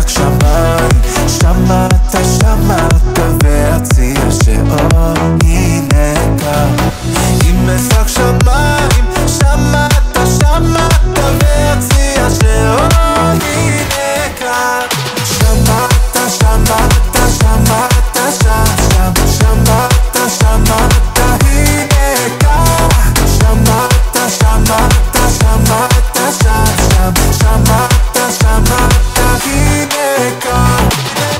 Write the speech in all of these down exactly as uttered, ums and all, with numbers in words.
רק שמיים. שמעת, שמעת והציע שאור הנה כאן. אם משחק שמיים, שמעת, שמעת והציע שאור הנה כאן. שמעת, שמעת, שמעת שם שם. שמעת, שמעת הנה כאן. שמעת, שמעת, שמעת שם שם. שמעת, שמעת הנה כאן.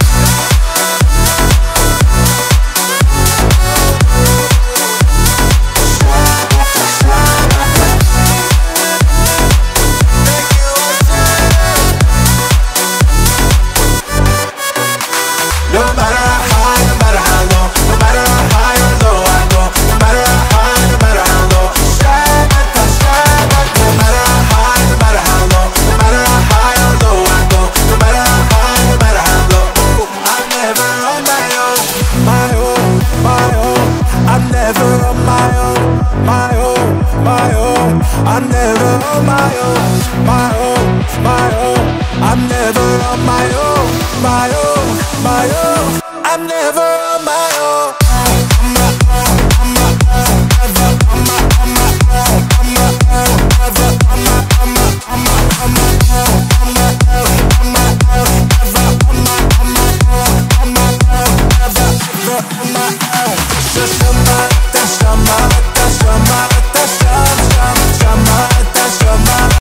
I'm never on my own, my own, my own. I'm never on my own, my own, my own. I'm never on